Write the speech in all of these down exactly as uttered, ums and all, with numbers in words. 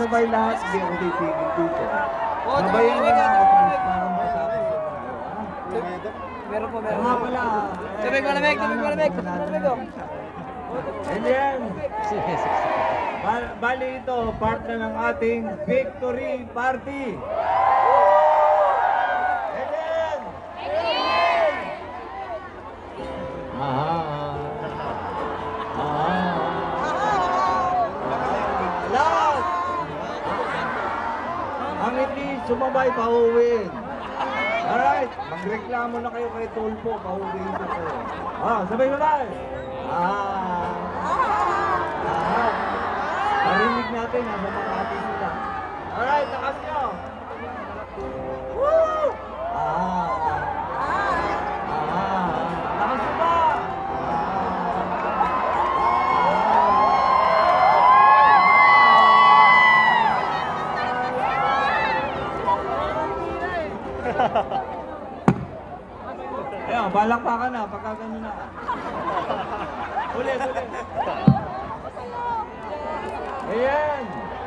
sabay lahat, hindi ako titigil dito. Sabayan na lang ako para matapos na tayo. Meron po, meron Nga po. pala. Tumig malamig, tumig malamig. Tumig ko. And then, ba- bali ito, part na ng ating victory party. And then, ah, ah, lahat. Ang hindi sumabay, pauwiin. Alright, magreklamo na kayo kay Tulpo, pauwiin ko kayo. Ah, sabay mo tayo. Ah, ah, parinig natin, nasa mga atin sila. Alright, takas nyo. Woo! Ah, ah, takas nyo ba? Ayan, balak pa ka na, pagka gano'n na. Ulit, ulit. Ayan.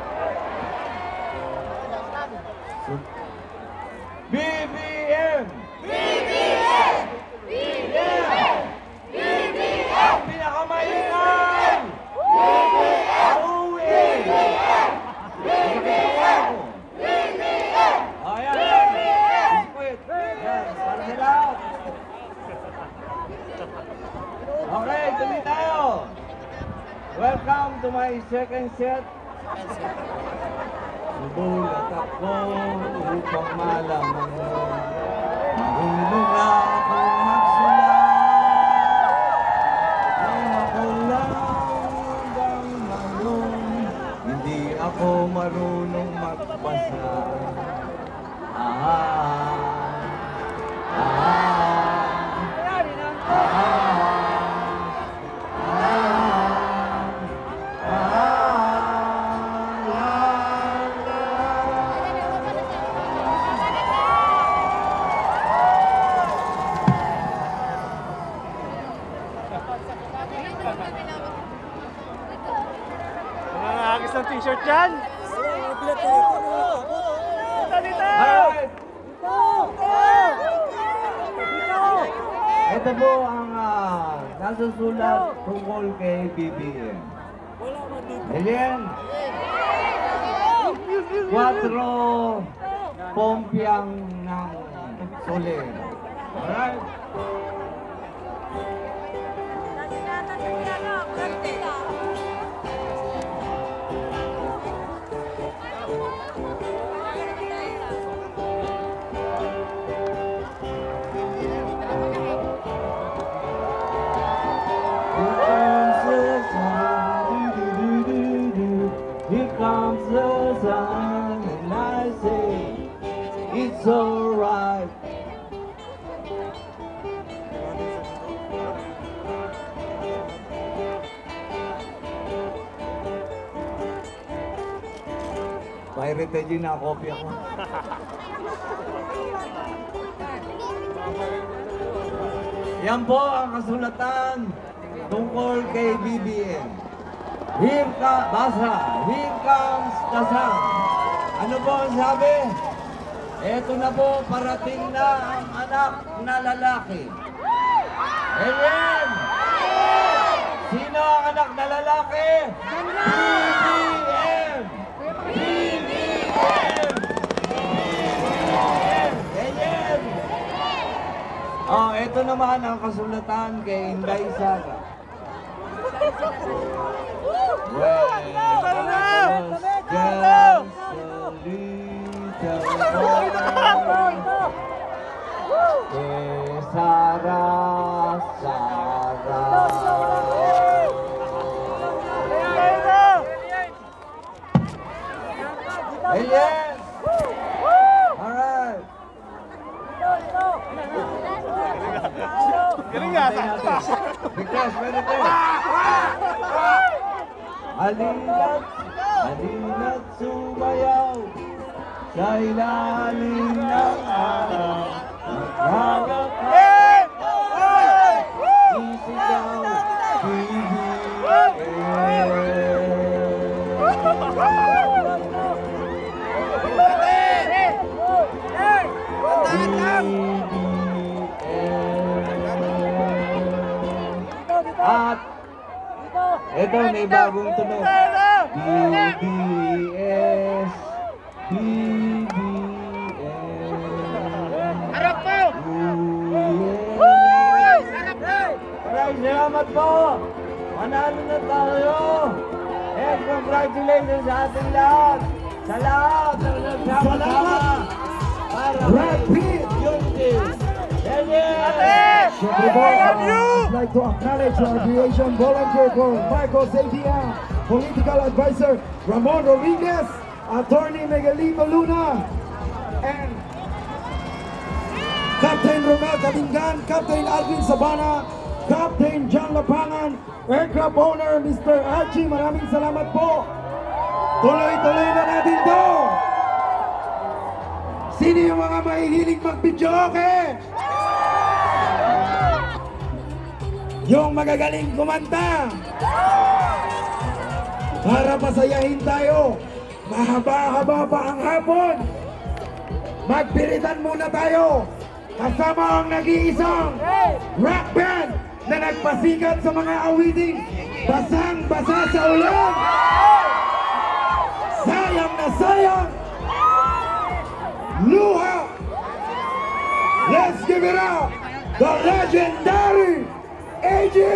B B M! B B M! B B M! B B M! Pinakamaingay! B B M! Pauwi! B B M! B B M! B B M! Ayan, ayan. Quit. Ayan, para sa lahat. Okay, tuloy tayo. Welcome to my second set. Subulat ako upang malaman mo. Marunong na akong magsulat. Kung ako lang hanggang ngayon, hindi ako marunong magbasa. Ah, ah, Nakakagis ng t-shirt yan! Dito, dito! alright. Ito po ang uh, nasusulat tungkol kay B B M. Ayan. Cuatro pompiang ng Soler. Alright. Here comes the sun, and I say it's alright. Pirated yun na kopya ko. Yan po ang kasulatan tungkol kay B B M. Here ka, basa, here comes the sun. Ano po ang sabi? Eto na po, parating na ang anak na lalaki. Ayan! Sino ang anak na lalaki? B B M! B B M! Ayan! Oh, eto naman ang kasulatan kay Inday Sara. Well, just a little boy, eh, Sara, Sara. Ayan! Alright! Galing nga, sakto ah! Biglas, meron tayo. Halina't, halina't sumayaw sa ilalim ng araw. Magkakapit, isigaw, B B M. ito, may bagong tunog. B B S, B B S. Harap po! Maraming salamat po! Manalo na tayo! And congratulations sa ating lahat! Sa lahat ng nagsama-sama! Para Rapid! unity! Yes, yes! Siyempre po, uh, I'd like to acknowledge our creation volunteer for Marcos A T M, political advisor Ramon Rodriguez, attorney Miguelito Luna, and Captain Romel Kalingan, Captain Alvin Sabana, Captain John Lapangan, aircraft owner Mister Archie, maraming salamat po. Tuloy-tuloy na natin to. Sino yung mga mahihilig mag-videoke? Yung magagaling kumanta. Para pasayahin tayo. Mahaba-haba pa ang hapon. Magpiritan muna tayo. Kasama ang nag-iisang rock band na nagpasikat sa mga awiting basang-basa sa ulan. Sayang na sayang. Luha. Let's give it up. The legendary A J.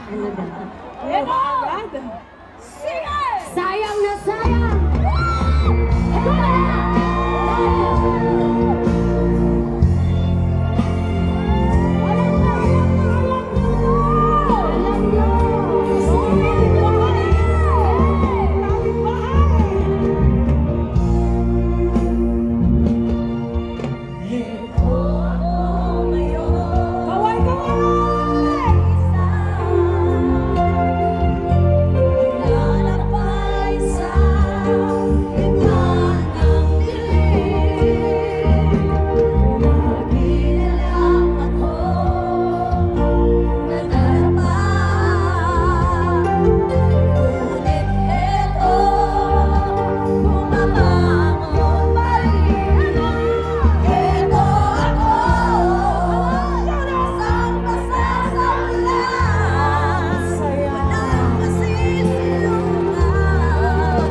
Ano daw? Ano agad? Sayang na sayang! Ito na! Alam na, alam na, alam na! Alam na! Lapit bahay! Ito ngayon. Kaway, kaway! Lalapay sa gitna ng dilim. Lagi na lang ako nadarama. Ngunit eto, bumabangon pa rin. Eto ako, isang masasawla. Walang masisilungan.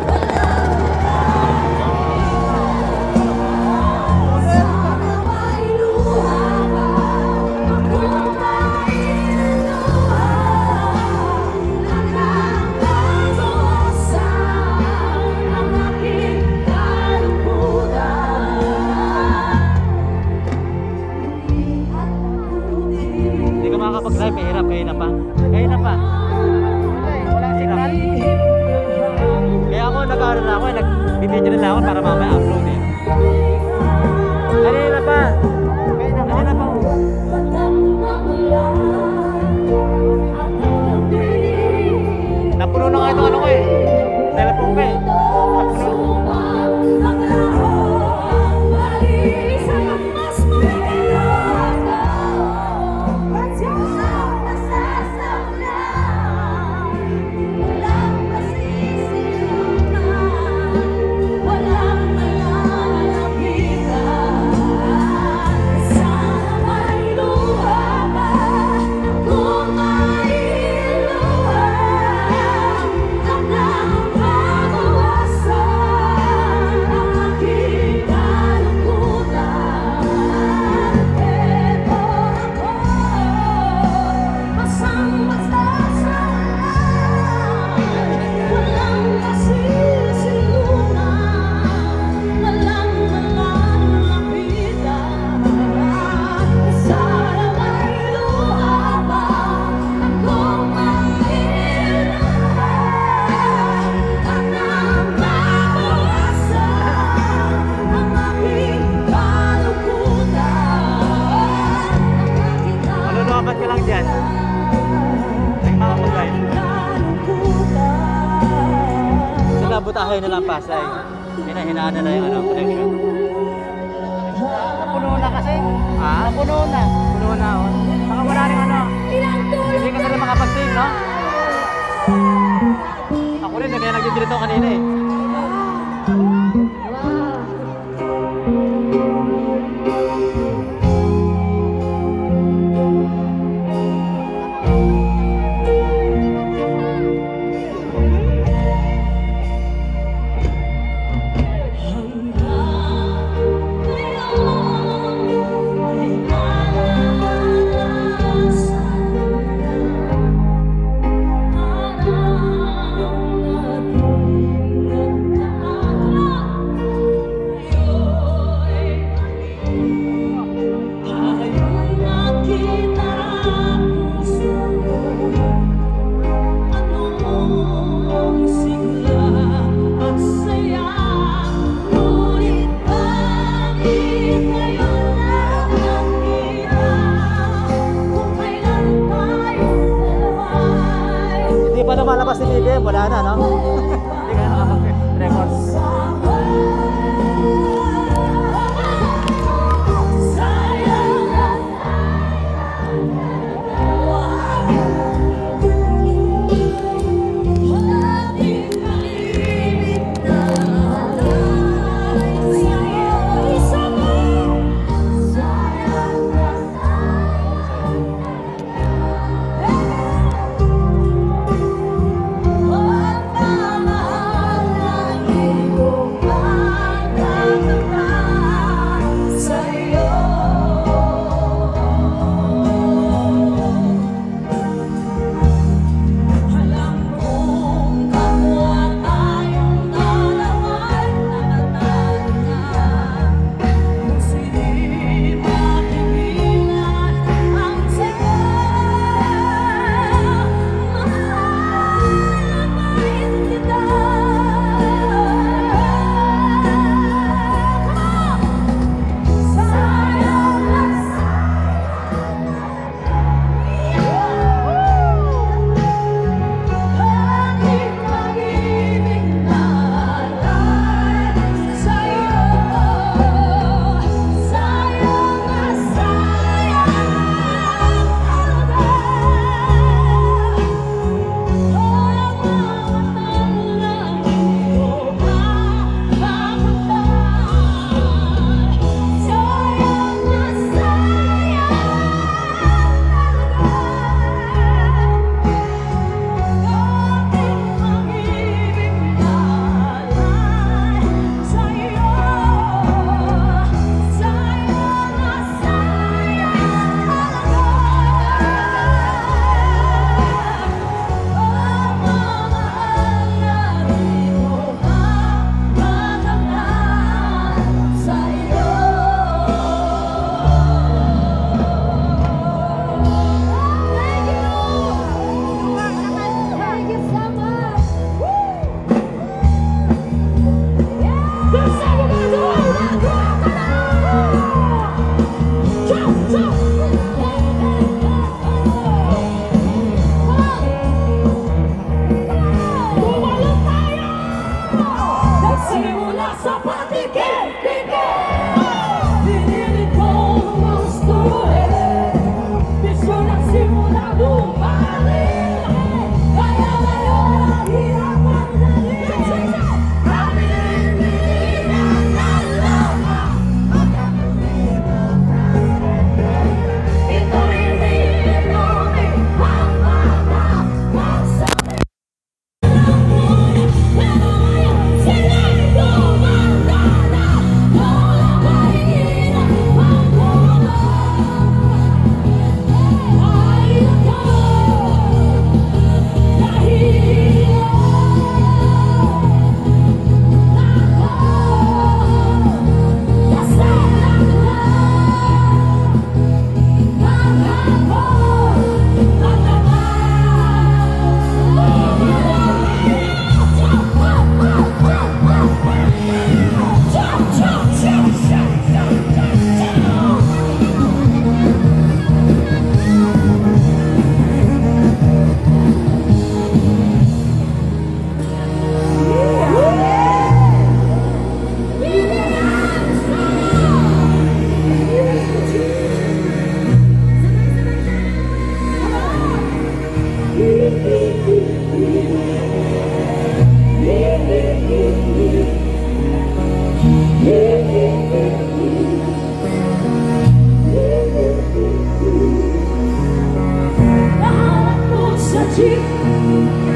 Sana may luha ka, ako may luha. Nakakalusan ang aking kalungkutan. Hindi ka makakapag-live, mahirap, mahirap pa. Mahirap pa. Walang signal. Kaya ako nag-aaral na ako, nag-video na lang ako para mamaya upload eh. Kanina pa. Kanina pa. Napuno na nga itong ano ko eh. Telepon ko eh. Napuno. Maluluwabat ka lang dyan. May mga mag-live. Sila butahin na lang Pasay. Hinahinaan na lang yung ano, connection. Napuno na kasi. Ha? Napuno na. Napuno na. Oh. Saka wala rin ano. Hindi ka sila makapag-save, no? Ako rin, kaya nag-dirito kanina eh. Hindi pa lumalabas si B B M, wala na, no? Hindi ka na nakapag-records. Oh, mama. Nahanap ko sa jeep